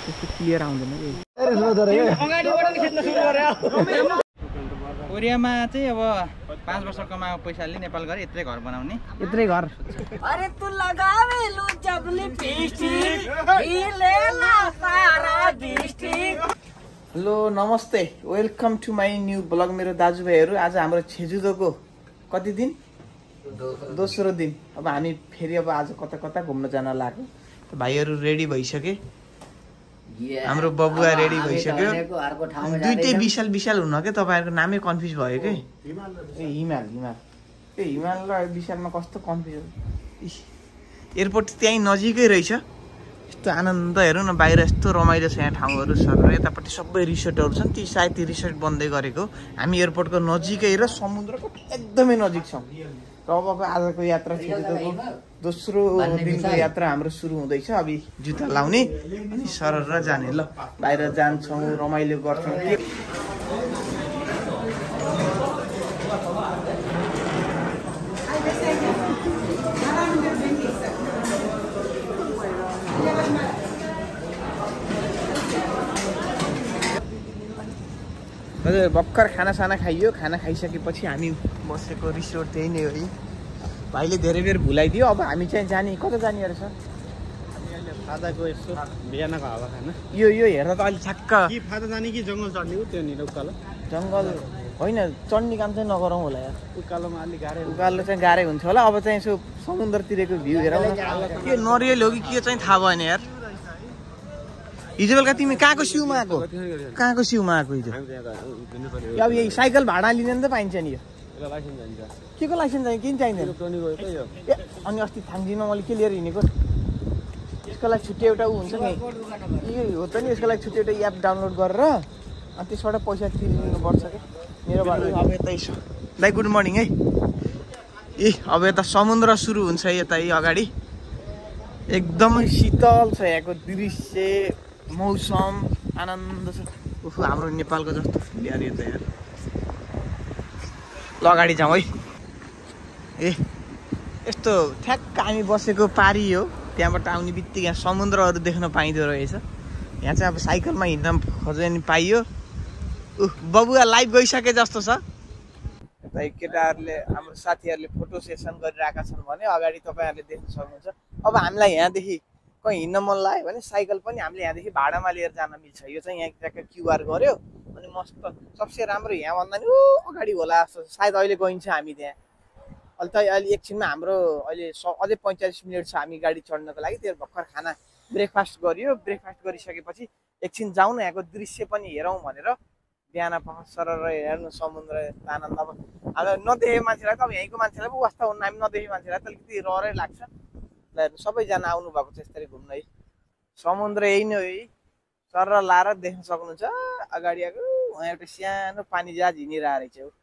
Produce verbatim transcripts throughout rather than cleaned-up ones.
त्यस्तो क्लियर आउँदैन कि। कोरियामा चाहिँ अब पाँच वर्ष कमाएको पैसाले नेपाल गएर यत्रै घर बनाउने, यत्रै घर। अरे तू लगावे लु जबली पिस्टिक हिलेला सारा डिस्ट्रिक्ट। हेलो नमस्ते, welcome to my new blog. मेरो दाजुभाइहरू आज हाम्रो छेजुदोको कति दिन, दोस्रो दिन। अब हामी फेरि अब आज कता कता घुम्न जान लाग्यो। भाइहरू रेडी भइसके, हाम्रो बबुवा रेडी भइसक्यो। दुइटै विशाल विशाल हुन के तपाईँहरूको नामै कन्फ्युज भयो कि। ए हिमाल हिमाल ए हिमाल र विशालमा कस्तो कन्फ्युज। एयरपोर्ट त्यहीँ नजिकै रहेछ। यस्तो आनन्द हेरौँ न, बाहिर यस्तो रमाइलो छ यहाँ ठाउँहरू सर। यतापट्टि सबै रिसोर्टहरू छन्, ती सायद ती रिसोर्ट बन्दै गरेको। हामी एयरपोर्टको नजिकै र समुद्रको एकदमै नजिक छौँ। र अब आजको यात्रा छेजुदोको दोस्रो दिनको यात्रा हाम्रो सुरु हुँदैछ। अब जुत्ता लाउने अनि सरर जाने। ल बाहिर जान्छौँ, रमाइलो गर्छौँ। हजुर भर्खर खानासाना खाइयो। खाना खाइसकेपछि हामी बसेको रिसोर्ट त्यही नै हो है। भाइले धेरै बेर भुलाइदियो। अब हामी चाहिँ जाने, कता जाने अरे सर? फादाको यसो बिहानको हावा खान। यो यो हेर्दा त अलिक छक्क। कि फादा जाने कि जङ्गल चढ्ने हो? त्यो नि उकालो जङ्गल होइन, चढ्ने काम चाहिँ नगरौँ होला यार। उकालोमा अलिक गाह्रो, उकालो चाहिँ गाह्रै हुन्छ होला। अब चाहिँ यसो समुद्रतिरको भ्यू हेरौँ न। के नरियल हो कि के चाहिँ थाहा भएन यार। हिजो बेलुका तिमी कहाँको सिउमा आएको? कहाँको सिउमा आएको हिजो? अब यही साइकल भाडा लिने त पाइन्छ नि। यो के को लाइसेन्स चाहिन्छ? किन चाहिँदैन? ए अनि अस्ति थाङ्जीमा मैले के लिएर हिँडेको? यसको लागि छुट्टै एउटा ऊ हुन्छ नि, यो हो त नि। यसको लागि छुट्टै एउटा एप डाउनलोड गरेर अनि त्यसबाट पैसा तिर्नु पर्छ कि मेरो भन्नु। अब यतै छ दाइ, गुड मर्निङ है। ए अब यता समुद्र सुरु हुन्छ यता यही अगाडि। एकदमै शीतल छ यहाँको दृश्य, मौसम आनन्द छ। उफु हाम्रो नेपालको जस्तो फिल यार यो त यार। ल अगाडि जाउँ है। ए यस्तो ठ्याक्क हामी बसेको पारी हो, त्यहाँबाट आउने बित्तिकै समुद्रहरू देख्न पाइँदो रहेछ। यहाँ चाहिँ अब साइकलमा हिँड्न खोजे नि पाइयो। ऊ बबुवा लाइभ गइसके जस्तो छ। यता केटाहरूले, हाम्रो साथीहरूले फोटो सेसन गरिरहेका छन् भने अगाडि तपाईँहरूले देख्न सक्नुहुन्छ। अब हामीलाई यहाँदेखि कहीँ हिँड्न मन लाग्यो भने साइकल पनि हामीले यहाँदेखि भाडामा लिएर जान मिल्छ। यो चाहिँ यहाँ ट्याक्क क्युआर गऱ्यो अनि मस्त। सबसे राम्रो यहाँभन्दा नि ऊ अगाडि होला जस्तो। सायद अहिले गइन्छ हामी त्यहाँ। अहिले त अहिले एकछिनमा हाम्रो अहिले स अझै पैँचालिस मिनट छ हामी गाडी चढ्नको लागि। त्यो भर्खर खाना ब्रेकफास्ट गरियो। ब्रेकफास्ट गरिसकेपछि एकछिन जाउँ न, यहाँको दृश्य पनि हेरौँ भनेर बिहान पख सरर हेर्नु समुद्र आनन्द। अब अब नदेखेको मान्छेलाई त, अब यहीँको मान्छेलाई पो वास्ता हुन्न, हामी नदेखेको मान्छेलाई त अलिकति रहरै लाग्छ। ल हेर्नु सबैजना आउनु भएको छ यसरी घुम्न है। समुद्र यही नै हो है, सर लाएर देख्न सक्नुहुन्छ। अगाडि आएको उहाँ एउटा सानो पानी जहाज हिँडिरहेको रहेछ हो।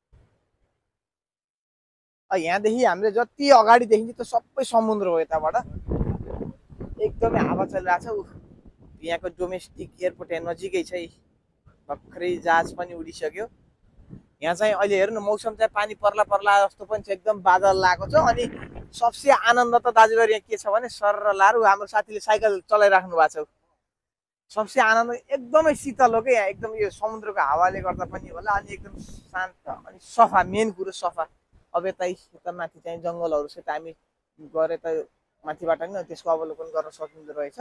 यहाँदेखि हामीले जति अगाडि देखिन्छ त्यो सबै समुद्र हो। यताबाट एकदमै हावा चलिरहेको छ। ऊ यहाँको डोमेस्टिक एयरपोर्ट यहाँ नजिकै छ है। भर्खरै जहाज पनि उडिसक्यो। यहाँ चाहिँ अहिले हेर्नु मौसम चाहिँ पानी पर्ला पर्ला जस्तो पनि छ, एकदम बादल लागेको छ। अनि सबसे आनन्द त दाजुभाइ यहाँ के छ भने सर लाएर हाम्रो साथीले साइकल चलाइराख्नु भएको छ। सबसे आनन्द एकदमै शीतल हो क्या यहाँ। एकदम यो समुद्रको हावाले गर्दा पनि होला। अनि एकदम शान्त अनि सफा, मेन कुरो सफा। अब यता यता माथि चाहिँ जङ्गलहरू छ, हामी गएर त माथिबाट नि त्यसको अवलोकन गर्न सकिँदो रहेछ।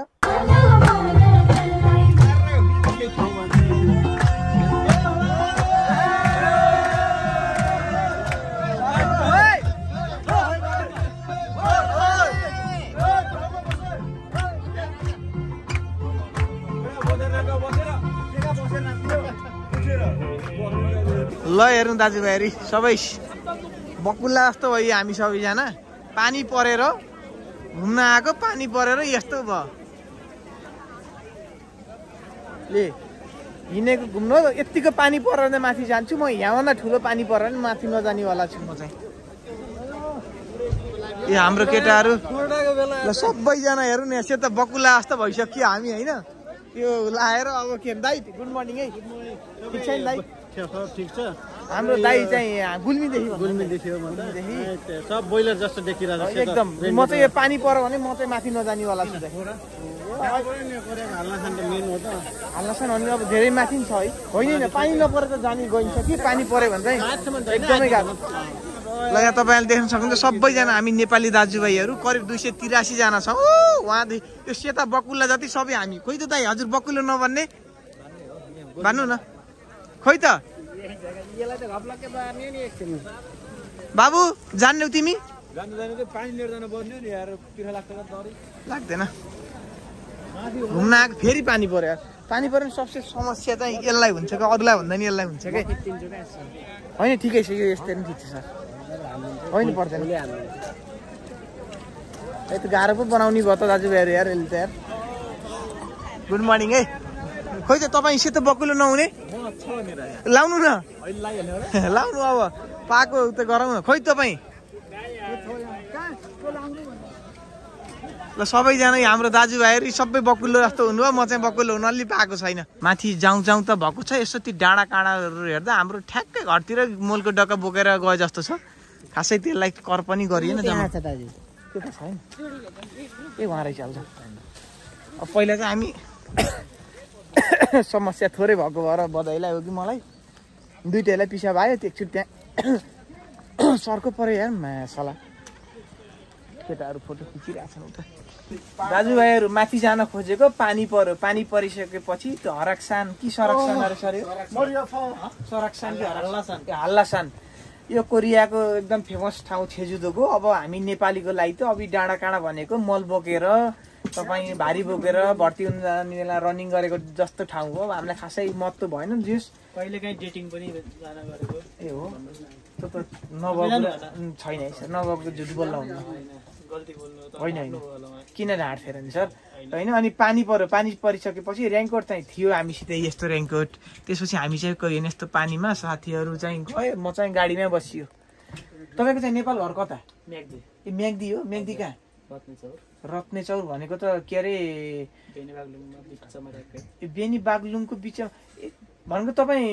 ल हेर्नु दाजुभाइहरू सबै बकुल्ला जस्तो भयो हामी सबैजना। पानी परेर घुम्न आएको, पानी परेर यस्तो भयो। ले हिँडेको घुम्नु यत्तिको पानी परेर माथि जान्छु म। यहाँभन्दा ठुलो पानी परेर नि माथि नजानेवाला छु म चाहिँ। ए हाम्रो केटाहरू ल सबैजना हेर्नु न, यसो त बकुल्ला जस्तो भइसक्यो हामी होइन। यो लाएर अब के दाइ गुड मर्निङ है। ठिक छ नि दाइ? ठिक छ। हाम्रो दाइ चाहिँ गुल्मीदेखि गुल्मीदेखि हो सब बोइलर जस्तो देखिरहेको छ एकदम। म चाहिँ यो पानी पर्यो भने म चाहिँ माथि नजानेवाला छु। हाल्लाछन् अनि अब धेरै माथि छ है होइन पानी नपरेर त जाने गइन्छ कि पानी पऱ्यो भने चाहिँ एकदमै गाह्रो ल यहाँ तपाईँले देख्न सक्नुहुन्छ सबैजना हामी नेपाली दाजुभाइहरू करिब दुई सय तिरासीजना छौँ उहाँदेखि यो सेता बकुल्ला जति सबै हामी खोइ त दाइ हजुर बकुल्लो नभन्ने भन्नु न खोइ त बाबु जान्यौ तिमी लाग्दैन घुम्न आएको फेरि पानी पर्यो पानी पर्यो सबसे समस्या चाहिँ यसलाई हुन्छ कि अरूलाई भन्दा नि यसलाई हुन्छ कि होइन ठिकै छ यो यस्तै पनि ठिक छ सर होइन पर्दैन है त गाह्रो पो बनाउने भयो त दाजुभाइहरू यार यसले त यार गुड मर्निङ है खोइ त तपाईँ सेतो बकुलो नहुने लाउनु न लाउनु अब पाएको त गरौँ न खोइ तपाईँ ल सबैजना हाम्रो दाजुभाइहरू सबै बकुल्लो जस्तो हुनुभयो म चाहिँ बकुल्लो हुनु अलि पाएको छैन माथि जाउँ जाउँ त भएको छ यसो ती डाँडा काँडाहरू हेर्दा हाम्रो ठ्याक्कै घरतिर मोलको डक्का बोकेर गए जस्तो छ खासै त्यसलाई कर पनि गरिएन त्यो त छैन ए उहाँ रहेछ अब पहिला चाहिँ हामी समस्या थोरै भएको भएर बधाईलाई हो कि मलाई दुइटैलाई पिसाब आयो एकचोटि त्यहाँ सर्को पऱ्यो यार मासला केटाहरू फोटो खिचिरहेछन् उता दाजुभाइहरू माथि जान खोजेको पानी पर्यो पानी परिसकेपछि त्यो हरकसान कि सरकसान अरे सर सरकसान कि हल्लासान हल्लासान यो कोरियाको एकदम फेमस ठाउँ छेजुदोको अब हामी नेपालीको लागि त अब डाँडा काँडा भनेको मल बोकेर तपाईँ भारी बोकेर भर्ती हुन जाने बेला रनिङ गरेको जस्तो ठाउँ हो अब हामीलाई खासै महत्त्व भएन जिस कहिले काहीँ डेटिङ पनि जान गरेको ए हो त्यो त नभएको छैन है सर नभएको झुट बोल्न हुन्न होइन होइन किन ढाँट्थेर नि सर होइन अनि पानी पर्यो पानी परिसकेपछि रेनकोट चाहिँ थियो हामीसित यस्तो रेनकोट त्यसपछि हामी चाहिँ गयो यस्तो पानीमा साथीहरू चाहिँ गयो म चाहिँ गाडीमै बसियो तपाईँको चाहिँ नेपाल घर कता म्याग्दी ए म्याग्दी हो म्याग्दी कहाँ रत्ने चौर भनेको त के अरे बेनी बागलुङको बिचमा भनेको तपाईँ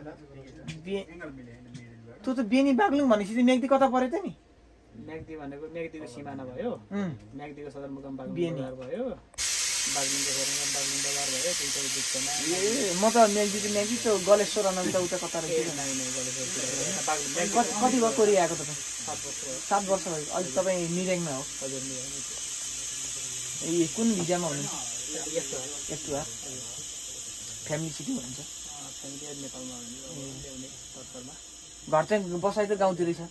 त्यो त बेनी बागलुङ भनेपछि चाहिँ म्याग्दी कता पऱ्यो त नि म्याग्दी भनेको म्याग्दीको सिमाना भयो म्याग्दीको सदरमुकाम बागलुङ भयो बागलुङको सदरमुकाम बागलुङ बजार भयो दुईटै बिचमा ए म त म्याग्दी त म्याग्दी त्यो गलेश्वर अनन्त उता कता रहेछ कति भयो कोरिया आएको तपाईँ सात वर्ष सात वर्ष भयो अहिले तपाईँ मिरेङमा हो हजुर ए कुन भिजामा हुनुहुन्छ यस्तो फ्यामिली सिटी हुनुहुन्छ नेपालमा घर चाहिँ बसाइ त गाउँतिरै छ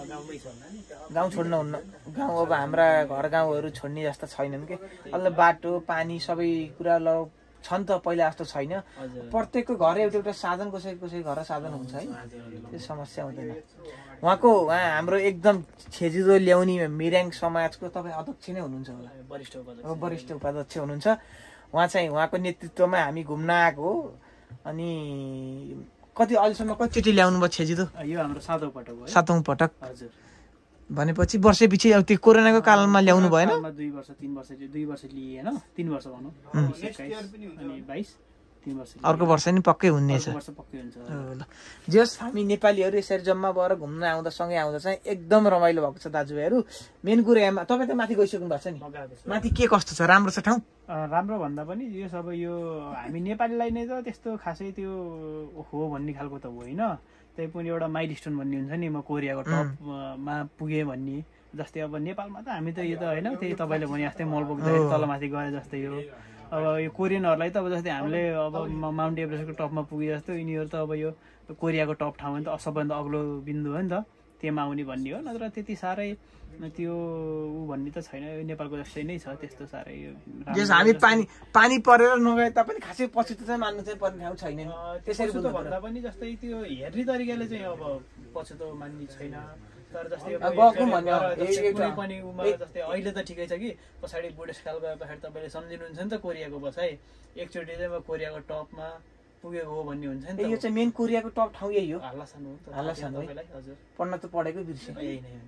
गाउँ छोड्न हुन्न गाउँ अब हाम्रा घर गाउँहरू छोड्ने जस्तो छैनन् कि अहिले बाटो पानी सबै कुरा ल छन् त पहिला जस्तो छैन प्रत्येकको घर एउटा एउटा साधन कसै कसै घर साधन हुन्छ है त्यो समस्या हुँदैन उहाँको उहाँ हाम्रो एकदम छेजिदो ल्याउने मिर्याङ समाजको तपाईँ अध्यक्ष नै हुनुहुन्छ होला वरिष्ठ उपाध्यक्ष अब वरिष्ठ उपाध्यक्ष हुनुहुन्छ उहाँ चाहिँ उहाँको नेतृत्वमा हामी घुम्न आएको हो अनि कति अहिलेसम्म कतिचोटि ल्याउनु भयो छेजिदो यो हाम्रो सातौँ पटक हो सातौँ पटक हजुर भनेपछि वर्षै पछि अब त्यो कोरोनाको कालमा ल्याउनु भएन दुई वर्ष तिन वर्ष दुई वर्ष लिए होइन तिन वर्ष भनौँ अनि बाइस तिन वर्ष अर्को वर्ष नि पक्कै हुनेछ वर्ष पक्कै हुन्छ ल जस हामी नेपालीहरू यसरी जम्मा भएर घुम्न आउँदा सँगै आउँदा चाहिँ एकदम रमाइलो भएको छ दाजुभाइहरू मेन कुरो यहाँ तपाईँ त माथि गइसक्नु भएको छ नि माथि के कस्तो छ राम्रो छ ठाउँ राम्रो भन्दा पनि यो सब यो हामी नेपालीलाई नै त त्यस्तो खासै त्यो हो भन्ने खालको त होइन त्यही पनि एउटा माइल स्टोन भन्ने हुन्छ नि म कोरियाको टपमा पुगेँ भन्ने जस्तै अब नेपालमा त हामी त यो त होइन त्यही तपाईँले भने जस्तै मल बोक्दाखेरि तलमाथि गरे जस्तै हो अब यो कोरियनहरूलाई त अब जस्तै हामीले अब माउन्ट एभरेस्टको टपमा पुगे जस्तो यिनीहरू त अब यो कोरियाको टप ठाउँ हो नि त सबैभन्दा अग्लो बिन्दु हो नि त त्यहाँ आउने भन्ने हो नत्र त्यति साह्रै त्यो ऊ भन्ने त छैन नेपालको जस्तै नै छ त्यस्तो साह्रै हामी पानी पानी परेर नगए तापनि खासै पछि त चाहिँ मान्नु चाहिँ पर्ने ठाउँ छैन त्यसरी भन्दा पनि जस्तै त्यो हेर्ने तरिकाले चाहिँ अब पछुतो मान्ने छैन तर जस्तै कुनै पनि उमा जस्तै अहिले त ठिकै छ कि पछाडि बुढेसकाल गएपछि तपाईँले सम्झिनुहुन्छ नि त कोरियाको बसाइ एकचोटि चाहिँ म कोरियाको टपमा पुगेको हो भन्ने हुन्छ नि यो चाहिँ मेन कोरियाको टप ठाउँ यही हो हाल्लासान हो त हाल्लासान हो हजुर पढ्न त पढेको बिर्से यही नै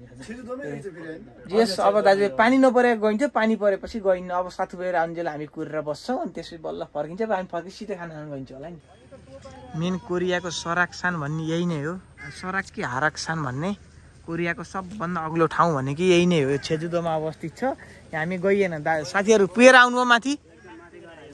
हो यस अब दाजु पानी नपरेको गइन्थ्यो पानी परेपछि गइन्न अब साथीभाइहरू आउन्जेल हामी कुरेर बस्छौँ अनि त्यसपछि बल्ल फर्किन्छ अब हामी फर्कि सिधै खाना खान गइन्छ होला नि मेन कोरियाको सराकसान भन्ने यही नै हो सराक कि हाराकसान भन्ने कोरियाको सबभन्दा अग्लो ठाउँ भनेको यही नै हो छेजुदोमा अवस्थित छ हामी गइएन दा साथीहरू पुगेर आउनुभयो माथि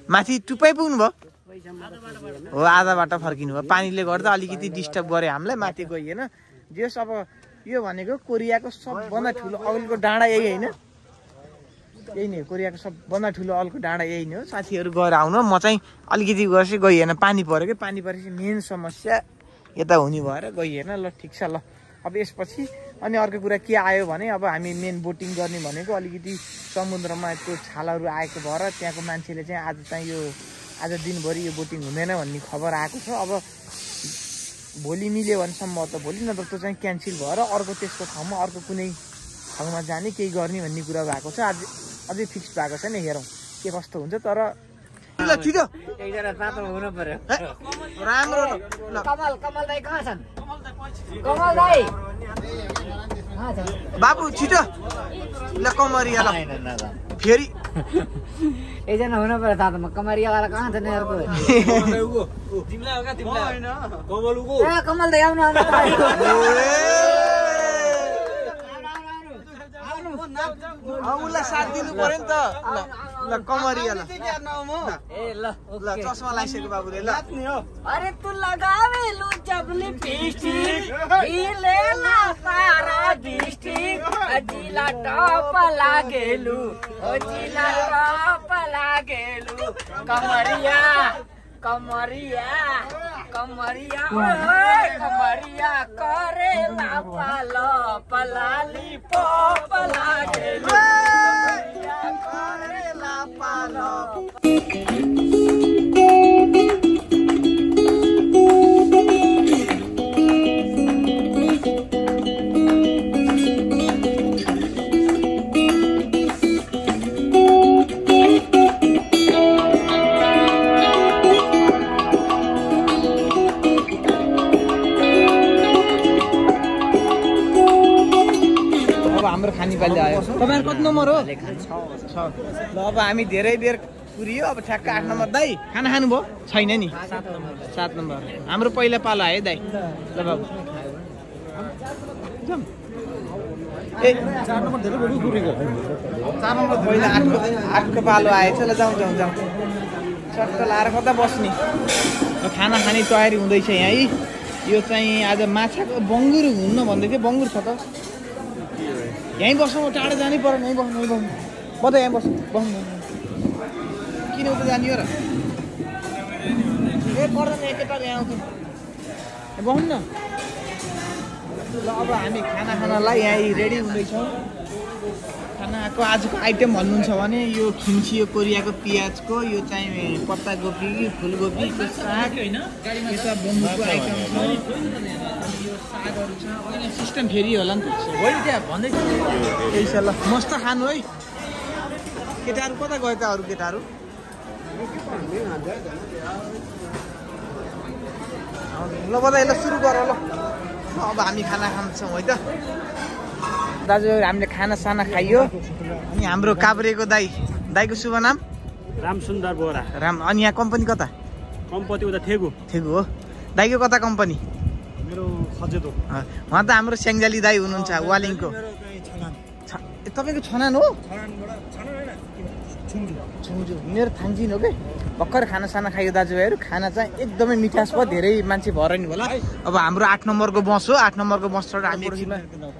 माथि टुप्पै पुग्नु भयो हो आधा बाटो फर्किनु भयो पानीले गर्दा अलिकति डिस्टर्ब गरे हामीलाई माथि गइएन जस अब यो भनेको कोरियाको सबभन्दा ठुलो अगाडिको डाँडा यही होइन यही नै कोरियाको सबभन्दा ठुलो अगाडिको डाँडा यही नै हो साथीहरू गएर आउनु म चाहिँ अलिकति गएपछि गइएन पानी पऱ्यो कि पानी परेपछि मेन समस्या यता हुने भएर गइएन ल ठिक छ ल अब यसपछि अनि अर्को कुरा के आयो भने अब हामी मेन बोटिङ गर्ने भनेको अलिकति समुद्रमा त्यो छालहरू आएको भएर त्यहाँको मान्छेले चाहिँ आज चाहिँ यो आज दिनभरि यो बोटिङ हुँदैन भन्ने खबर आएको छ अब भोलि मिल्यो भने सम्भव त भोलि नत्र त्यो चाहिँ क्यान्सल भएर अर्को त्यसको ठाउँमा अर्को कुनै ठाउँमा जाने केही गर्ने भन्ने कुरा भएको छ आज अझै फिक्स भएको छैन हेरौँ के कस्तो हुन्छ तर एकजना तातो हुनु पर्यो राम्रो कमल कमल दाइ कहाँ छन् कमल दाइ बाबु छिटो ल कमरिया ल फेरि एकजना हुनु पर्यो तातोमा कमरियावाला कहाँ छ यिनीहरूको कमल दाइ आउनु उसलाई साथ दिनु पर्यो नि त ल कमरिया ल ए ल ल चस्मा लगाइसक्यो बाबुले ल अरे तू लगावेलु जब लिपस्टिक हिलेला सारा डिस्ट्रिक्ट जिला टप लागेलु ओ जिला टप लागेलु कमरिया कमरिया कमरिया ओए कमरिया करेला पालो पलाली पोप लागेलु कमरिया करेला पालो हाम्रो खानीपाली आयो तपाईँहरू कति नम्बर हो छ ल अब हामी धेरै बेर पुरियो अब ठ्याक्क आठ नम्बर दाइ खाना खानुभयो छैन नि सात नम्बर हाम्रो पहिला पालो आयो दाइ ल बाबु ए चार नम्बर धेरै बढी पुरेको चार नम्बर पहिला आठको आठको पालो आएछ ल जाउँ जाउँ जाउँ चट्ट लाएर कता बस्ने खाना खाने तयारी हुँदैछ यहाँ है यो चाहिँ आज माछाको बङ्गुर हुन्न भन्दै थियो बङ्गुर छ त यहीँ बस्नु टाढो जानै पर्यो यहीँ बस्नु यहीँ बस्नु म त यहाँ बस्नु बस्नु किन उता जाने हो र ए पर्दैन एकैताल यहाँ आउँछु बस्नु न ल अब हामी खाना खानलाई यहाँ रेडी हुँदैछौँ खानाको आजको आइटम भन्नुहुन्छ भने यो खिम्ची यो कोरियाको पियाजको यो चाहिँ पत्ताकोपी फुलकोपी त्यो साग होइन यता बम्बुको आइटम छ यो सागहरू छ अहिले सिस्टम फेरि होला नि त होइन त्यहाँ भन्दै त्यही छ ल मस्त खानु है केटाहरू कता गयो त अरू केटाहरू ल बदा यसलाई सुरु गर ल अब हामी खाना खान्छौँ है त दाजु हामीले खाना साना खाइयो अनि हाम्रो काभ्रेको दाई दाईको शुभ नाम रामसुन्दर बोरा राम अनि यहाँ कम्पनी कता कम्पनी उता थेगु थेगु हो दाईको कता कम्पनी मेरो खजेदो उहाँ त हाम्रो स्याङ्जाली दाई हुनुहुन्छ वालिङको तपाईँको छनान हो छुङजु मेरो थाङजिन हो कि भर्खर खाना साना खायो दाजुभाइहरू खाना चाहिँ एकदमै मिठास भयो धेरै मान्छे भएर नि होला अब हाम्रो आठ नम्बरको बस हो आठ नम्बरको बस चढेर हामी एकछिनमा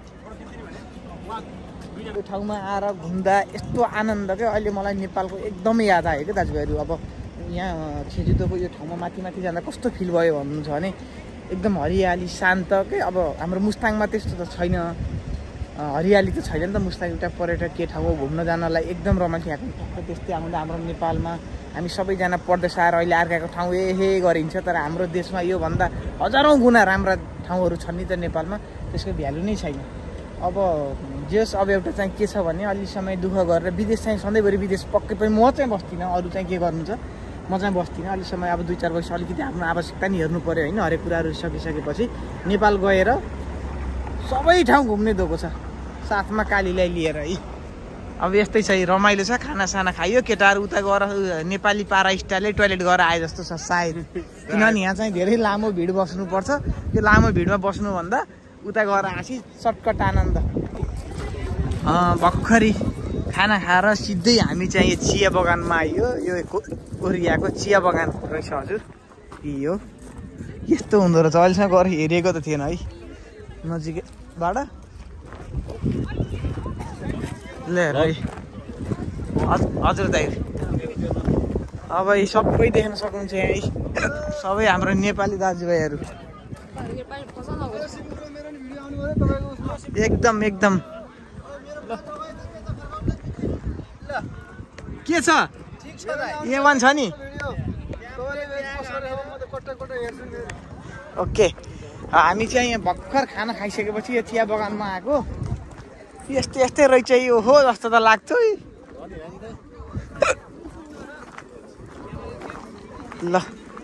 यो ठाउँमा आएर घुम्दा यस्तो आनन्द क्या अहिले मलाई नेपालको एकदमै याद आयो क्या दाजुभाइहरू अब यहाँ छेजुदोको यो ठाउँमा माथि माथि जाँदा कस्तो फिल भयो भन्नुहुन्छ भने एकदम हरियाली शान्त के अब हाम्रो मुस्ताङमा त्यस्तो त छैन हरियाली त छैन नि त मुस्ताङ एउटा पर्यटकीय ठाउँ हो घुम्न जानलाई एकदम रमाइलो यहाँको ठ्याक्क त्यस्तै आउँदा हाम्रो नेपालमा हामी सबैजना परदेश आएर अहिले अर्काको ठाउँ ए हे गरिन्छ तर हाम्रो देशमा योभन्दा हजारौँ गुणा राम्रा ठाउँहरू छन् नि त नेपालमा त्यसको भ्यालु नै छैन अब जस अब एउटा चाहिँ के छ भने अलि समय दुःख गरेर विदेश चाहिँ सधैँभरि विदेश पक्कै पनि म चाहिँ बस्दिनँ अरू चाहिँ के गर्नु छ म चाहिँ बस्दिनँ अलि समय अब दुई चार वर्ष अलिकति आफ्नो आवश्यकता नि हेर्नु पऱ्यो होइन हरेक कुराहरू सकिसकेपछि नेपाल गएर सबै ठाउँ घुम्ने दिएको छ साथमा कालीलाई लिएर है अब यस्तै छ रमाइलो छ खाना साना खाइयो केटाहरू उता गएर नेपाली पारा स्टाइलले टोइलेट गएर आए जस्तो छ सायद किनभने यहाँ चाहिँ धेरै लामो भिड बस्नुपर्छ त्यो लामो भिडमा बस्नुभन्दा उता गएर हाँसी सर्टकट आनन्द भर्खरै खाना खाएर सिधै हामी चाहिँ यो चिया बगानमा आइयो यो कोरियाको चिया बगान रहेछ हजुर यो यस्तो हुँदो रहेछ अहिलेसम्म गएर हेरिएको त थिएन है नजिकैबाट ल है हजुर दाइ अब यी सबै देख्न सक्नुहुन्छ यहाँ सबै हाम्रो नेपाली दाजुभाइहरू एकदम एकदम के छ ए वान छ नि ओके हामी चाहिँ यहाँ भर्खर खाना खाइसकेपछि यो चिया बगानमा आएको यस्तै यस्तै रहेछ यो हो जस्तो त लाग्छ ल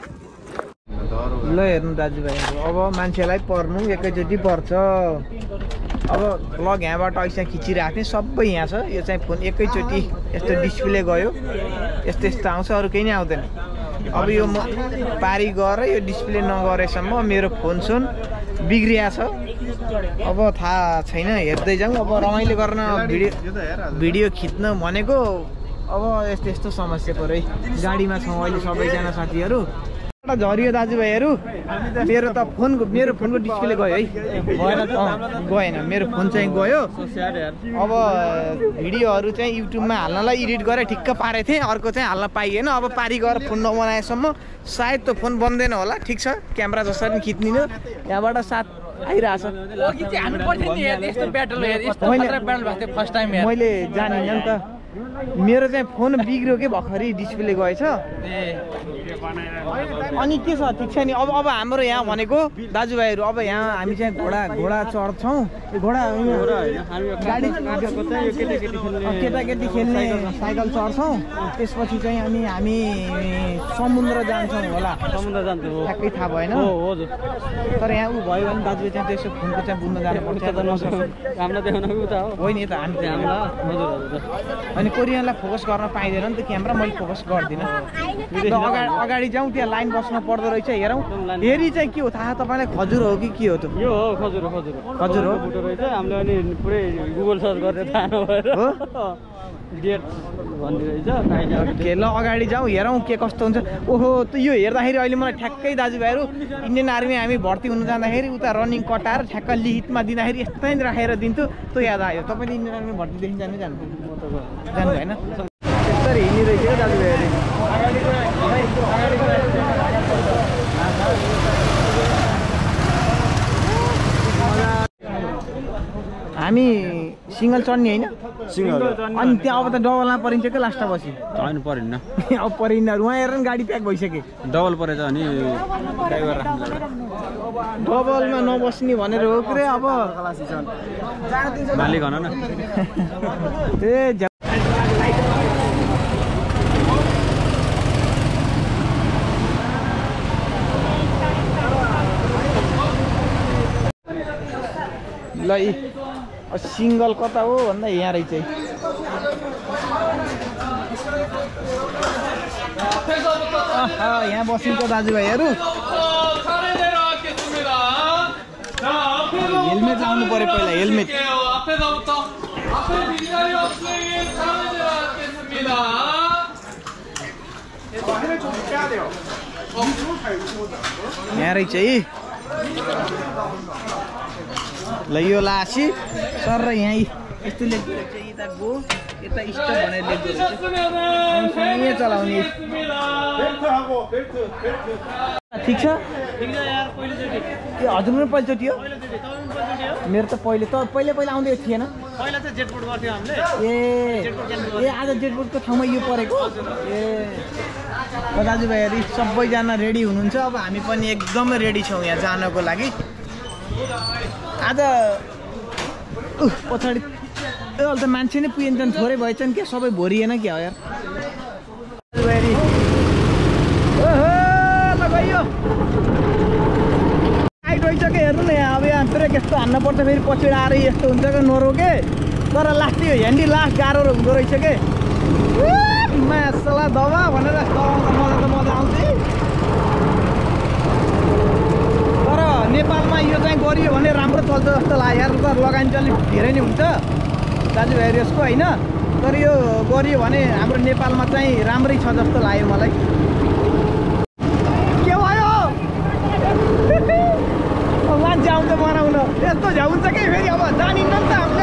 ल हेर्नु दाजुभाइहरू अब मान्छेलाई पर्नु एकैचोटि पर्छ अब ब्लग यहाँबाट ऐसा खिचिरहेको थिएँ सबै यहाँ छ यो चाहिँ फोन एकैचोटि यस्तो डिस्प्ले गयो यस्तो यस्तो आउँछ अरू केही नै आउँदैन अब यो म पारी गएर यो डिस्प्ले नगरेसम्म मेरो फोन सोन बिग्रिया छ अब थाहा छैन हेर्दै जाउँ अब रमाइलो गर्न भिडियो भिडियो खिच्न भनेको अब यस्तो यस्तो समस्या पऱ्यो है गाडीमा छौँ अहिले सबैजना साथीहरू झरियो दाजुभाइहरू मेरो त फोनको मेरो फोनको डिस्प्ले गयो है गएन मेरो फोन चाहिँ गयो अब भिडियोहरू चाहिँ युट्युबमा हाल्नलाई एडिट गरेर ठिक्क पारेको थिएँ अर्को चाहिँ हाल्न पाइएन अब पारी गएर फोन नबनाएसम्म सायद त्यो फोन बन्दैन होला ठिक छ क्यामेरा जसरी खिच्दिनँ त्यहाँबाट साथ आइरहेछ मैले जानिनँ नि त मेरो चाहिँ फोन बिग्रियो कि भर्खरै डिस्प्ले गएछ अनि के छ ठिक छ नि अब अब हाम्रो यहाँ भनेको दाजुभाइहरू अब यहाँ हामी चाहिँ घोडा घोडा चढ्छौँ घोडा गाडी केटाकेटी खेल्ने साइकल चढ्छौँ त्यसपछि चाहिँ अनि हामी समुद्र जान्छौँ होला समुद्र जान्छौँ ठ्याक्कै थाहा भएन तर यहाँ ऊ भयो भने दाजुभाइ चाहिँ त्यसो फोनको चाहिँ बुझ्न जानुपर्छ होइन त हामी अनि कोरियनलाई फोकस गर्न पाइँदैन नि त क्यामेरा मैले फोकस गर्दिनँ अगाडि जाउँ त्यहाँ लाइन बस्नु पर्दो रहेछ हेरौँ हेरी चाहिँ के हो थाहा तपाईँलाई खजुर हो कि के हो त यो हो खजुर हो खजुर खजुर हो रहेछ हामीले अनि पुरै गुगल सर्च गरेर थाहा नभएर हो डेट भनिरहेछ के ल अगाडि जाउँ हेरौँ के कस्तो हुन्छ ओहो त यो हेर्दाखेरि अहिले मलाई ठ्याक्कै दाजुभाइहरू इन्डियन आर्मी हामी भर्ती हुन जाँदाखेरि उता रनिङ कटाएर ठ्याक्क लिहितमा दिँदाखेरि यस्तै राखेर दिन्छु त्यो याद आयो तपाईँले इन्डियन आर्मी भर्तीदेखि जानु जानु जानु भएन यस्तरी हिँडिरहेछ क्या दाजुभाइहरू हामी सिङ्गल चढ्ने होइन सिङ्गल अनि त्यहाँ अब त डबलमा परिन्छ क्या लास्टमा पछि होइन परिन्न अब परिन्न उहाँ हेरेर गाडी प्याक भइसक्यो डबल परेछ अनि ड्राइभर डबलमा नबस्ने भनेर हो कि अब मालिक भन न ए ल सिङ्गल कता हो भन्दा यहाँ रहेछ यहाँ बसिन्छ दाजुभाइहरू हेलमेट लाउनु पर्यो पहिला हेलमेट यहाँ रहेछ है ल यो लासी सर र यहाँ यस्तो लेख्दो रहेछ यता गो यता स्टप भनेर लेख्दो रहेछ सँगै चलाउने ठिक छ ए हजुर पनि पहिलोचोटि हो मेरो त पहिले त पहिला पहिला आउँदै थिएन पहिला चाहिँ जेटबोट गर्थ्यौँ हामीले ए ए आज जेटबोटको ठाउँमा यो परेको ए दाजुभाइहरू सबैजना रेडी हुनुहुन्छ अब हामी पनि एकदमै रेडी छौँ यहाँ जानको लागि आज पछाडि अहिले त मान्छे नै पुगेन थोरै भएछन् क्या सबै भरिएन क्या हो यार लगाइयो टाइट भइसक्यो हेर्नु न यहाँ अब यहाँ ब्रेक यस्तो हान्न पर्छ फेरि पछि आएर यस्तो हुन्छ क्या नरोके तर लास्ट यो ह्यान्डी लास्ट गाह्रो हुँदो रहेछ के मासला दबा भनेर मजा त मजा आउँछ तर नेपालमा यो चाहिँ गरियो भने राम्रो चल्छ जस्तो लाग्यो यार तर लगानी चाहिँ अलिक धेरै नै हुन्छ दाजुभाइहरू यसको होइन तर यो गरियो भने हाम्रो नेपालमा चाहिँ राम्रै छ जस्तो लाग्यो मलाई। के भयो मान्छे आउँछ बनाउन यस्तो झ्याउँछ कि फेरि अब जानिन्न नि त हामीले।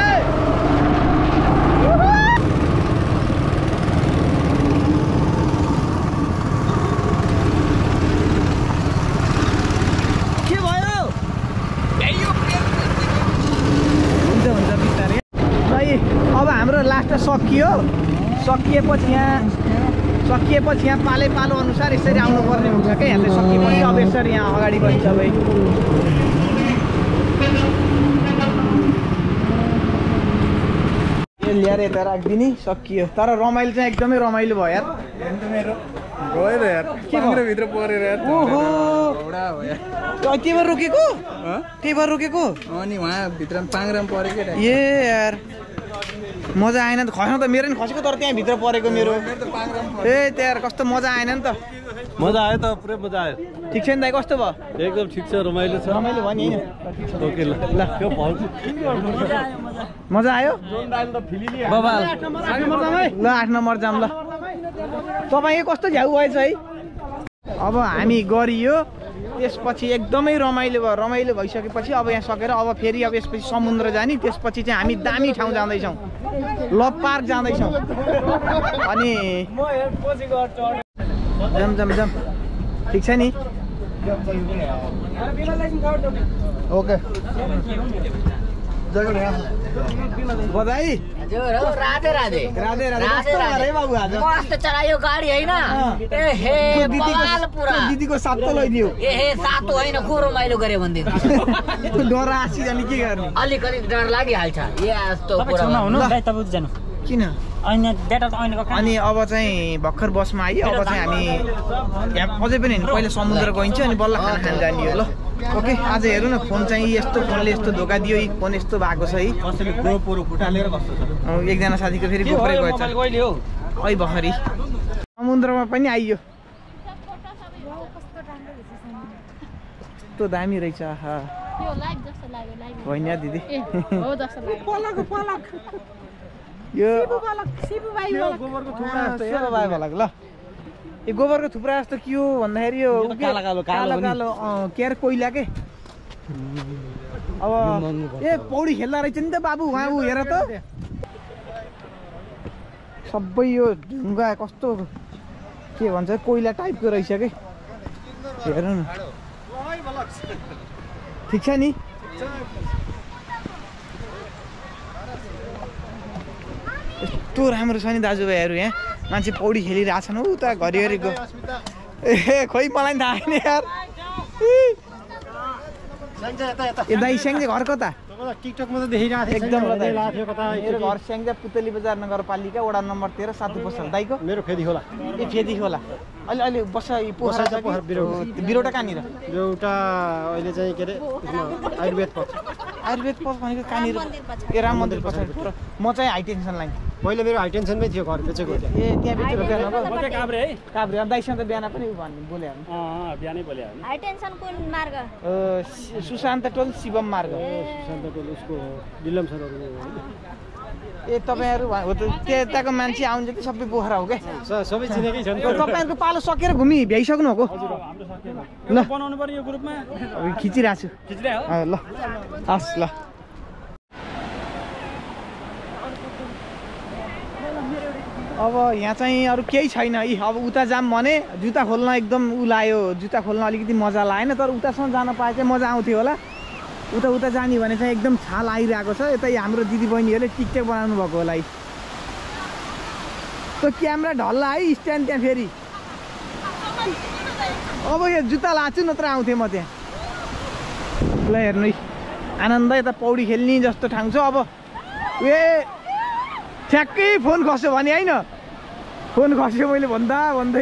अब हाम्रो लास्ट सकियो सकिएपछि यहाँ सकिएपछि यहाँ पालै पालो अनुसार यसरी आउनुपर्ने हुन्छ क्या। यहाँले सकिएपछि अब यसरी यहाँ अगाडि बढ्छ भाइ। यो ल्याएर यता राखिदिने सकियो। तर रमाइलो चाहिँ एकदमै रमाइलो भयो यार। गएर यार भित्र परेर यार ओहो त्यही भएर रोकेको त्यही भएर रोकेको अनि उहाँ भित्र पाङ्ग्रामा परेको ए यार मजा आएन त। खस्न त मेरो नि खसेको तर त्यहाँ भित्र परेको मेरो ए त्यहाँ कस्तो मजा आएन नि त। मजा आयो त पुरै मजा आयो। ठिक छ नि दाइ कस्तो भयो? एकदम ठिक छ रमाइलो छ। रमाइलो भयो नि होइन? ओके ल ल त्यो भाउ मजा आयो बाबा ल आठ नम्बर जाम ल। तपाईँ कस्तो झ्याउ भएछ है? अब हामी गरियो त्यसपछि एकदमै रमाइलो भयो। रमाइलो भइसकेपछि अब यहाँ सकेर अब फेरि अब यसपछि समुद्र जाने। त्यसपछि चाहिँ हामी दामी ठाउँ जाँदैछौँ लभ पार्क जाँदैछौँ। अनि जाम जाम जाम ठिक छ नि ओके बधाई राधे राधे राधे राधे बाबु आज कस्तो चलायो गाडी होइन ए हे बाल पुरा दिदीको साथ त लैदियो ए हे सातो होइन को रमाइलो गरे भन्दिन डर आसी जाने के गर्ने अलिकति डर लागिहाल्छ यस्तो पुरा हुनु दाइ तपाईँ जानु किन ऐन डेटा त ऐनको काम अनि अब चाहिँ भर्खर बसमा आइयो अब चाहिँ हामी यहाँ अझै पनि हैन पहिला समुद्र गइन्छ अनि बल्ल खाना खान जाने हो ल ओके आज हेरौँ न फोन चाहिँ यस्तो फोनले यस्तो धोका दियो यी फोन यस्तो भएको छ है कसैले गोपुरो फुटालेर कस्तो छ एकजना साथीको फेरि गोपुरै गएछ कहिले हो ऐ भखरी समुद्रमा पनि आइयो कस्तो दामी रहेछ आहा यो लाइभ जस्तो लाग्यो लाइभ होइन दिदी हो जस्तो लाग्यो पलक पलक यो शिबु पलक शिबु भाइ गोबरको थुप्रा जस्तो यो भाइ पलक ल यो गोबरको थुप्रा जस्तो के हो भन्दाखेरि यो कालो कालो कालो कालो केयर कोइला के अब ए पौडी खेल्दा रहेछ नि त बाबु उहाँ ऊ हेर त सबै यो ढुङ्गा कस्तो के भन्छ कोइला टाइपको रहेछ के हेर्नु न ठिक छ नि यस्तो राम्रो छ नि दाजुभाइहरू यहाँ मान्छे पौडी खेलिरहेछन् उता घरिघरि गयो ए खोइ मलाई थाहा छैन यार ए दाइ स्याङ्जे घर कता टिकटकमा त देखिरहेको एकदम मेरो घर स्याङ्जा पुतली बजार नगरपालिका वडा नम्बर तेह्र सातु पसल दाइको मेरो फेदी होला ए फेदी होला अहिले अहिले बस पोखरा छ बिरोटा कहाँनिर एउटा अहिले चाहिँ के अरे आयुर्वेद पछ आयुर्वेद पछ भनेको कहाँनिर ए राम मन्दिर पछाडि म चाहिँ हाई टेन्सन लाइन पहिला मेरो हाई टेन्सनमै थियो घर बेचेको ए त्यहाँ बेचेको बजे काभ्रे है काभ्रे दाइसँग त बिहान पनि भन्नु बोले हामी अँ बिहानै बोले हामी हाई टेन्सन कुन मार्ग सुशान्त टोल शिवम मार्ग सुशान्त टोल उसको डिलम सरहरू ए तपाईँहरू हो त त्यताको मान्छे आउँछ कि सबै पोखरा हो क्या सबै चिनेकै छन् तपाईँहरूको पालो सकेर घुमी भ्याइसक्नु भएको ल बनाउनु पर्यो यो ग्रुपमा खिचिरहेको छु खिचिरहे ल हस् ल अब यहाँ चाहिँ अरू केही छैन है अब उता जाम भने जुत्ता खोल्न एकदम उ लायो जुत्ता खोल्न अलिकति मजा लागेन तर उतासम्म जान पाए चाहिँ मजा आउँथ्यो होला उता उता जाने भने चाहिँ एकदम छाल आइरहेको छ यतै हाम्रो दिदीबहिनीहरूले टिकटक बनाउनु भएको होला है त्यो क्यामेरा ढल्ला है स्ट्यान्ड त्यहाँ फेरि अब यो जुत्ता लाछु नत्र आउँथेँ म त्यहाँ ल हेर्नु है आनन्द यता पौडी खेल्ने जस्तो ठाउँ छ अब ए ठ्याक्कै फोन खस्यो भने होइन फोन खस्यो मैले भन्दा भन्दै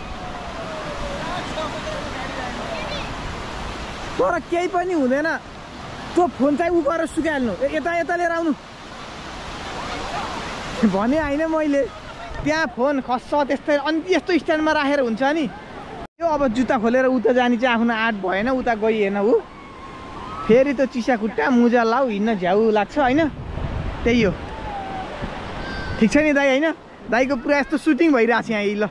तर केही पनि हुँदैन त्यो फोन चाहिँ उ गरेर सुकाइहाल्नु यता यता लिएर आउनु भने होइन मैले त्यहाँ फोन खस्छ त्यस्तै अनि यस्तो स्ट्यान्डमा राखेर हुन्छ नि यो अब जुत्ता खोलेर उता जाने चाहिँ आफ्नो आँट भएन उता गइएन ऊ फेरि त्यो चिसा खुट्टा मुजा लाऊ हिँड्न झ्याउ लाग्छ होइन त्यही हो ठिक छ नि दाइ होइन दाइको पुरा यस्तो सुटिङ भइरहेको छ यहाँ ल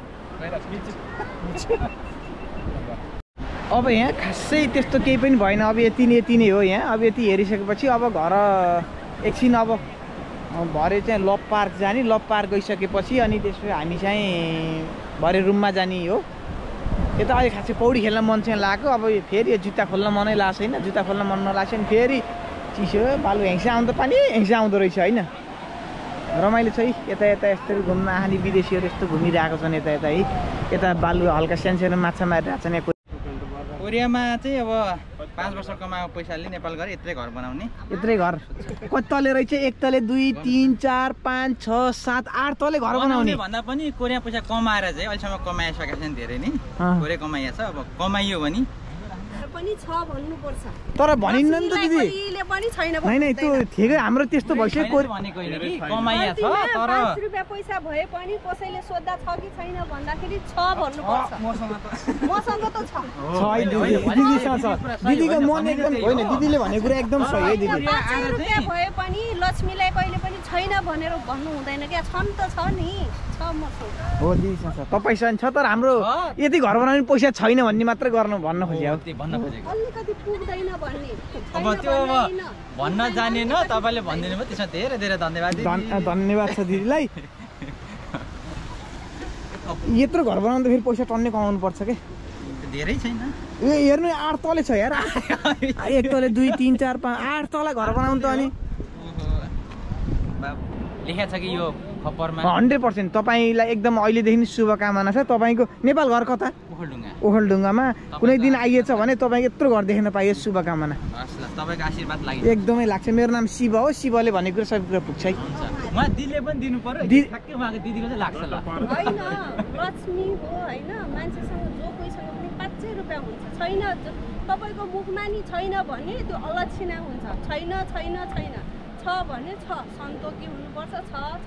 अब यहाँ खासै त्यस्तो केही पनि भएन अब यति नै यति नै हो यहाँ अब यति हेरिसकेपछि अब घर एकछिन अब भरे चाहिँ लभ पार्क जाने लभ पार्क गइसकेपछि अनि त्यसपछि हामी चाहिँ भरे रुममा जाने हो यता अहिले खासै पौडी खेल्न मन चाहिँ लाग्यो अब फेरि यो जुत्ता खोल्न मनै लाग्छ होइन जुत्ता खोल्न मन नलाग्छ नि फेरि चिसो बालु हेङ्सा आउँदो पानी हेङ्सा आउँदो रहेछ होइन रमाइलो छ है यता यता यस्तो घुम्न आउने विदेशीहरू यस्तो घुमिरहेको छन् यता यता है यता बालु हल्का सानो सानो माछा मारिरहेको छन् यहाँ कोरियामा चाहिँ अब पाँच वर्ष कमाएको पैसाले नेपाल गएर यत्रै घर बनाउने यत्रै घर कति तले रहेछ एक तले दुई तिन चार पाँच छ सात आठ तले घर बनाउने भन्दा पनि कोरिया पैसा कमाएर चाहिँ अहिलेसम्म कमाइसकेको छ नि धेरै नै थोरै कमाइएको छ अब कमाइयो भने पनि छ भन्नुपर्छ तर भनिन्न नि त दिदी कहिले पनि छैन नै नै त्यो ठिकै हाम्रो त्यस्तो भइसक्यो भनेको होइन कि कमाइया छ तर पाँच रुपियाँ पैसा भए पनि कसैले सोध्दा छ कि छैन भन्दाखेरि छ भन्नुपर्छ मसँग त मसँग त छ छ है दिदी दिदीसँग छ दिदीको मन एकदम होइन दिदीले भनेको कुरा एकदम सही है दिदी पाँच रुपियाँ भए पनि लक्ष्मीलाई कहिले पनि छैन भनेर भन्नु हुँदैन क्या छन् त छ नि छ मसँग हो दिदीसँग छ तपाईँसँग छ तर हाम्रो यति घर बनाउने पैसा छैन भन्ने मात्र गर्नु भन्न खोज्यो भन्न खोजेको अलिकति पुग्दैन भन्ने अब त्यो अब भन्न जानेन तपाईँले भनिदिनु भयो त्यसमा धेरै धेरै धन्यवाद धन्यवाद छ दिदीलाई यत्रो घर बनाउँदा फेरि पैसा टन्नै कमाउनु पर्छ के धेरै छैन ए हेर्नु आठ तले छ यार एक तले दुई तिन चार पाँच आठ तला घर बनाउनु त अनि लेखेको छ कि यो खपरमा हन्ड्रेड पर्सेन्ट तपाईँलाई एकदम अहिलेदेखि शुभकामना छ तपाईँको नेपाल घर कता ओखलढुङ्गा ओखलढुङ्गामा कुनै दिन आइएछ भने तपाईँको यत्रो घर देख्न पाइयो शुभकामना तपाईँको आशीर्वाद लाग्यो एकदमै लाग्छ मेरो नाम शिव हो शिवले भनेको कुरा सबै कुरा पुग्छ है उहाँ दिदीले पनि दिनु पर्यो ठ्याक्कै उहाँको दिदीको चाहिँ लाग्छ ल होइन लक्ष्मी हो होइन मान्छेसँग जो कोहीसँग पनि पाँचै रुपियाँ हुन्छ छैन तपाईँको मुखमा नि छैन भने त्यो अलक्षिणा हुन्छ छैन छैन छैन छ भने छ सन्तोकी हुनुपर्छ छ छ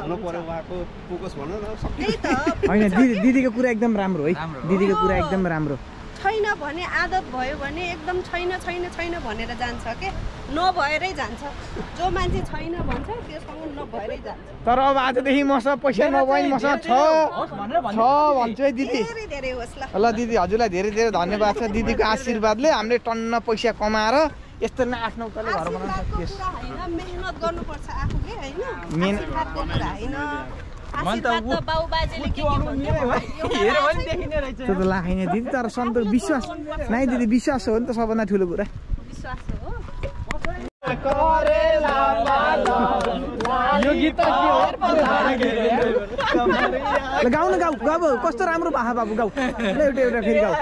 होइन दिदी दिदीको कुरा एकदम राम्रो है दिदीको कुरा एकदम राम्रो छैन भने आदत भयो भने एकदम छैन छैन छैन भनेर जान्छ के नभएरै जान्छ जो मान्छे छैन भन्छ त्योसँग नभएरै जान्छ तर अब आजदेखि मसँग पैसा नभए मसँग छ छ भन्छु है दिदी धेरै धेरै होस् ल ल दिदी हजुरलाई धेरै धेरै धन्यवाद छ दिदीको आशीर्वादले हामीले टन्न पैसा कमाएर यस्तो न आठ नौ तले घर बनाउन सकियोस् मेहनत गर्नुपर्छ आफूले होइन आशीर्वादको कुरा होइन आशीर्वाद त बाउबाजेले के के भन्यो हेर भने देखिने रहेछ त्यो त लाग्दैन दिदी तर सन्तोष विश्वास नै दिदी विश्वास हो नि त सबभन्दा ठुलो कुरा विश्वास हो यो गीत के हो ल गाउँ न गाउँ गाउँ कस्तो राम्रो भा बाबु गाउँ ल एउटा एउटा फेरि गाउँ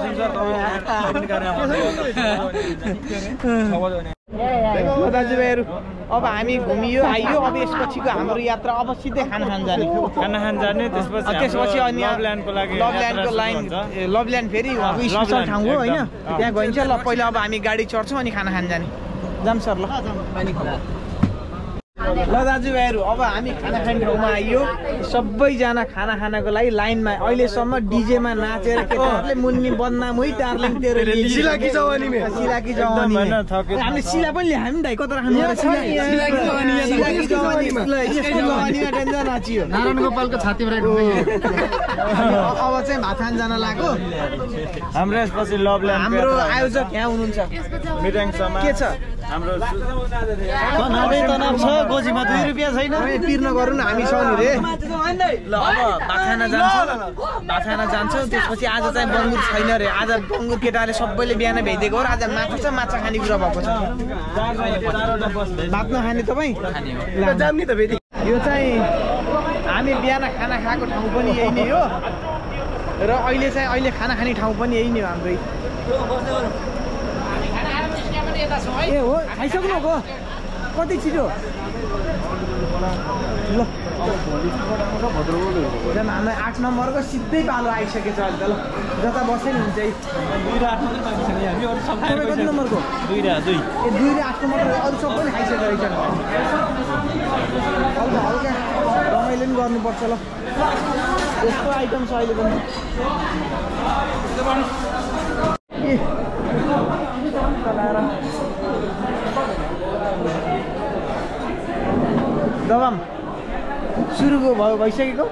दाजुभाइहरू अब हामी घुमियो आइयो अब यसपछिको हाम्रो यात्रा अब सिधै खाना खान जाने खाना खान जाने त्यसपछि त्यसपछि अनि लभल्यान्डको लागि लभल्यान्डको लाइन लभल्यान्ड फेरि स्पेसल ठाउँ हो होइन त्यहाँ गइन्छ ल पहिला अब हामी गाडी चढ्छौँ अनि खाना खान जाने जाम सर ल ल दाजुभाइहरू अब हामी खाना खाने ठाउँमा आइयो सबैजना खाना खानको लागि लाइनमा अहिलेसम्म डिजेमा नाचेर केटाहरूले मुन्नी बदनाम है डार्लिङ तेरो सिलाकी जवानी सिलाकी जवानी हामीले सिला पनि ल्यायो हामी दाइ कता राख्नु सिलाकी जवानी सिलाकी जवानी यस्तो जवानीमा डेन्जर नाचियो नारायण गोपालको छातीमा अब चाहिँ भात खान जान लाग्यो हाम्रो यसपछि लभल्यान्ड हाम्रो आयोजक यहाँ हुनुहुन्छ मिटिङसम्म के छ हाम्रो तनावै तनाव छ गोजीमा दुई रुपियाँ छैन तिर्न गरौँ न हामी छौँ नि रे ल अब भात खान जान्छ भात खान जान्छ त्यसपछि आज चाहिँ बङ्गुर छैन रे आज बङ्गुर केटाले सबैले बिहान भ्याइदिएको हो र आज माछा छ माछा खाने कुरा भएको छ भात नखाने तपाईँ जाम्ने त फेरि यो चाहिँ हामी बिहान खाना खाएको ठाउँ पनि यही नै हो र अहिले चाहिँ अहिले खाना खाने ठाउँ पनि यही नै हो हाम्रै ए हो खाइसक्नु भएको कति छिटो ल हामीलाई आठ नम्बरको सिधै पालो आइसकेछ अहिले त ल जता बसे नि हुन्छ है तपाईँ कति नम्बरको दुई र दुई ए दुई र आठको मात्रै अरू सबैले खाइसकेको रहेछ हल्का हल्का रमाइलो पनि गर्नुपर्छ ल यस्तो आइटम छ अहिले पनि ए दबाम सुरु भयो भइसकेको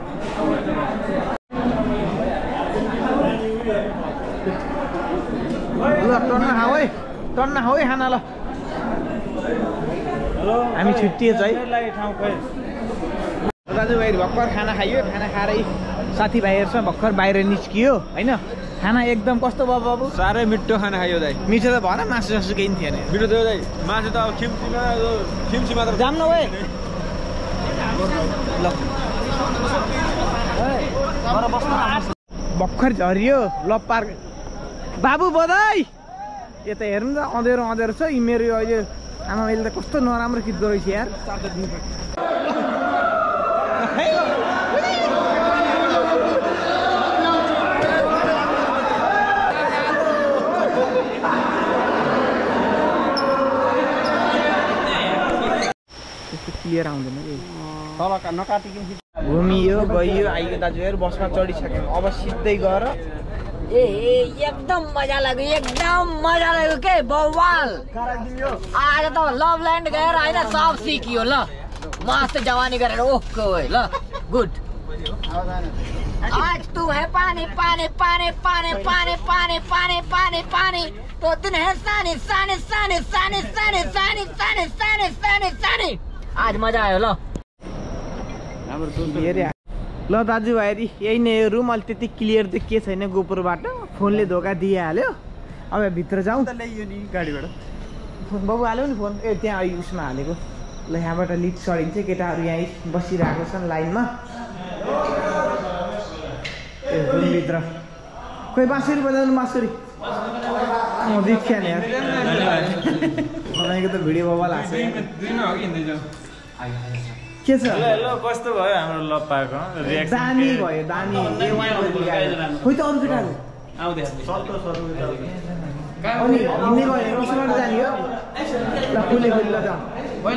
ल टन्न खाऊ है टन्न खाऊ है खाना ल हामी छुट्टिएछ है दाजुभाइहरू भर्खर खाना खाइयो खाना खाएरै साथीभाइहरूसँग भर्खर बाहिर निस्कियो होइन खाना एकदम कस्तो भयो बाबु साह्रै मिठो खाना खायो दाइ मिठो त भएन मासु सासु केही पनि थिएन मिठो थियो दाइ मासु त अब खिम्सीमा खिम्सी मात्र जाम्नु है ल भर्खर झरियो ल पार्क बाबु बधाई यता हेर्नु त अँधेरो अँधेरो छ यी मेरो अहिले आमा मैले त कस्तो नराम्रो खिच्दो रहेछ यार क्लियर आउँदैन घुमियो गइयो आइयो दाजुभाइहरू बसमा चढिसक्यो अब सिधै गएर ए एकदम मजा लाग्यो एकदम मजा लाग्यो के बवाल आज त लभल्यान्ड गएर होइन सब सिकियो ल मस्त जवानी गरेर ओके ल गुड आज तू है पानी पानी पानी पानी पानी पानी पानी पानी पानी तो दिन है सानी सानी सानी सानी सानी सानी सानी सानी सानी सानी आज मजा आयो ल ल दाजुभाइहरू यही नै हो रुम अहिले त्यति क्लियर त के छैन गोपुरबाट फोनले धोका दिइहाल्यो अब भित्र जाउँ ल्याइयो नि गाडीबाट फोन बाबु हाल्यो नि फोन ए त्यहाँ उसमा हालेको ल यहाँबाट लिफ्ट चढिन्छ केटाहरू यहाँ बसिरहेको छन् लाइनमा ए रुमभित्र खोइ बाँसुरी बजाउनु बाँसुरी म देखिया नि यार तपाईँको त भिडियो बाबा लाग्छ के छ ल कस्तो भयो हाम्रो लप्पाको दामी भयो दामी खोइ त अरू केटाहरू अनि हिँड्ने भयो कसैबाट जाने हो ल खुले खुले ल जाउँ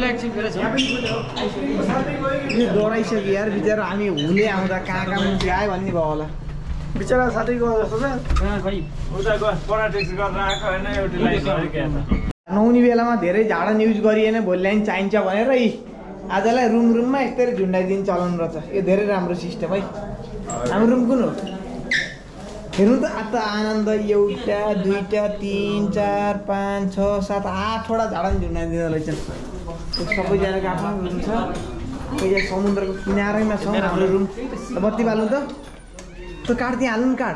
डराइसक्यो यार बिचरा हामी हुले आउँदा कहाँ कहाँ मुन्टी आयो भन्ने भयो होला बिचरा साथै गयो जस्तो उता पोलिटिक्स गर्न आएको होइन एउटी लाइफ नहुने बेलामा धेरै झाडा न्युज गरिएन भोलि लाइन चाहिन्छ भनेर आजलाई रुम रुममा यस्तै झुन्डाइदिने चलन रहेछ यो धेरै राम्रो सिस्टम है हाम्रो रुम कुन हो हेर्नु त त आनन्द एउटा दुईटा तिन चार पाँच छ सात आठवटा झाडा झुन्डाइदिँदो रहेछन् सबैजनाको आफ्नो रुम छ यहाँ समुद्रको किनारैमा छ हाम्रो रुम बत्ती बाल्नु त त्यो काठ त्यहाँ हाल्नु नि काठ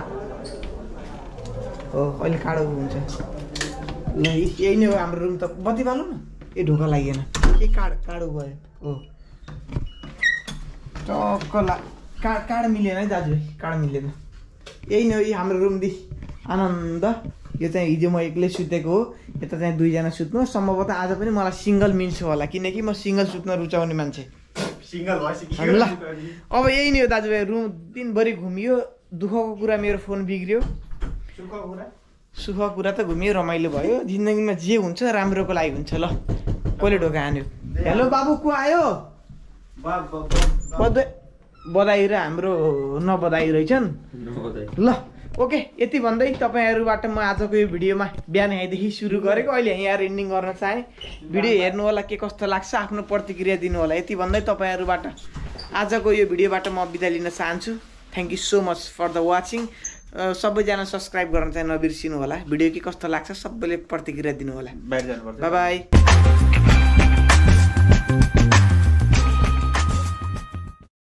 हो अहिले काडो हुन्छ ल यही नै हो हाम्रो रुम त बत्ती बाल्नु न ए ढोका लागेन के काड काडो भयो हो टक्क ला काड काड मिलेन है दाजु काड मिलेन यही नै हो हाम्रो रुम दि आनन्द यो चाहिँ हिजो म एक्लै सुतेको हो यता चाहिँ दुईजना सुत्नु सम्भवतः आज पनि मलाई सिङ्गल मिल्छ होला किनकि म सिङ्गल सुत्न रुचाउने मान्छे सिङ्गल भइसक्यो ल अब यही नै हो दाजुभाइ रुम दिनभरि घुमियो दुःखको कुरा मेरो फोन बिग्रियो सुखको कुरा सुखको कुरा त घुमियो रमाइलो भयो जिन्दगीमा जे हुन्छ राम्रोको लागि हुन्छ ल कसले ढोका हान्यो हेलो बाबु को आयो बधाई र हाम्रो नबधाई रहेछन् ल ओके यति भन्दै तपाईँहरूबाट म आजको यो भिडियोमा बिहान यहाँदेखि सुरु गरेको अहिले यहाँ एन्डिङ गर्न चाहेँ भिडियो हेर्नु होला के कस्तो लाग्छ आफ्नो प्रतिक्रिया दिनु होला यति भन्दै तपाईँहरूबाट आजको यो भिडियोबाट म बिदा लिन चाहन्छु thank you so much for the watching सबैजना सब्सक्राइब गर्न चाहिँ नबिर्सिनु होला भिडियो के कस्तो लाग्छ सबैले प्रतिक्रिया दिनु होला बाई बाई